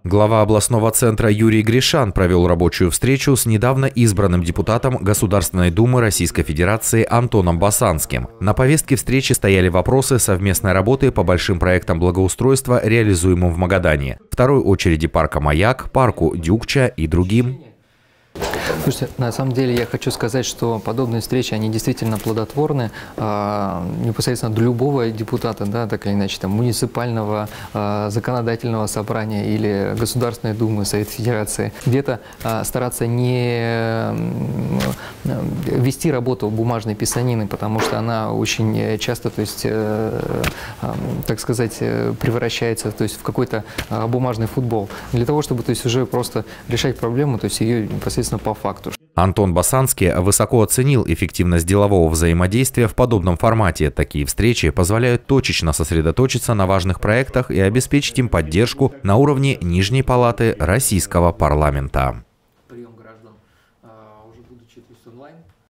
Глава областного центра Юрий Гришан провел рабочую встречу с недавно избранным депутатом Государственной Думы Российской Федерации Антоном Басанским. На повестке встречи стояли вопросы совместной работы по большим проектам благоустройства, реализуемым в Магадане. Второй очереди парка «Маяк», парку Дюкча и другим. Слушайте, на самом деле я хочу сказать, что подобные встречи, они действительно плодотворны непосредственно для любого депутата, да, так или иначе, там, муниципального, законодательного собрания или Государственной Думы, Совет Федерации. Где-то стараться не вести работу бумажной писанины, потому что она очень часто, то есть, так сказать, превращается, то есть, в какой-то бумажный футбол. Для того, чтобы, то есть, уже просто решать проблему, то есть ее непосредственно по факту. Антон Басанский высоко оценил эффективность делового взаимодействия в подобном формате. Такие встречи позволяют точечно сосредоточиться на важных проектах и обеспечить им поддержку на уровне Нижней палаты Российского парламента.